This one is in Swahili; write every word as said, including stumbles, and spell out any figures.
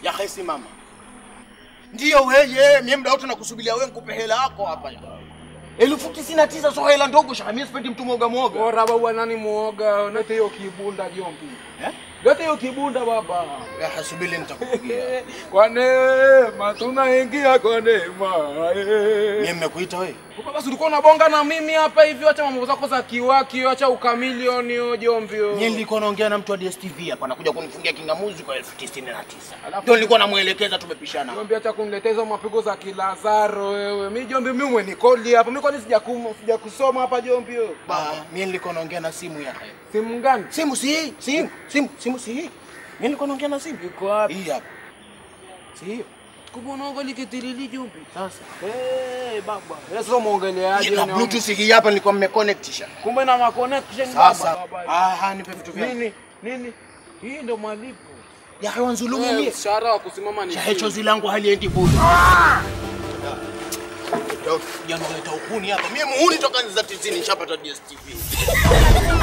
Ya khesi mama. Ndio wewe, mimi muda wote nakusubiria wewe nikupe hela yako hapa ya. elfu tisini na tisa sio hela ndogo shaka, mimi sipendi mtu muoga muoga. Bora baba nani muoga, lete hiyo kibunda jombi. Eh? Lete hiyo kibunda baba. Ya hasubiri nitakupigia. Kwa neema tunaingia kwa neema. Mimi nimekuita wewe. Baba ulikuwa unabonga na mimi hapa hivi, acha mambo zako za kiwaki, acha ukamilioni hiyo jombi. Mimi nilikuwa naongea na mtu wa D S T V hapa anakuja kunifungia kingamuzi kwa elfu tisini na tisa. Ndio nilikuwa namuelekeza tumepishana. Jombi acha kunileteza mapigo za kilazaro wewe. Mimi jombi mimi mwenye kodi hapa. Mimi kwani sijakum sija kusoma hapa jombi wewe. Baba, mimi nilikuwa naongea na simu ya haya. Simu gani? Simu si hii, simu, simu, simu si hii. Mimi nilikuwa naongea na simu. Iko wapi? Hii hapa. Si hii. Kubona ngali kitirili jombi. Sasa. Eh baba. Sasa muongeleaje Na Bluetooth hii hapa nilikuwa mmeconnectisha. Kumbe na ma connection baba. Sasa. Ah, nipe vitu vyangu. Nini? Nini? Hii ndo malipo. Ya hewa nzulumu mimi. Mshahara wa kusimama ni. Cha chozi langu haliendi bure. Ndio ndio naleta ukuni hapa. Mimi muhuni toka za tisini nishapata D S T V.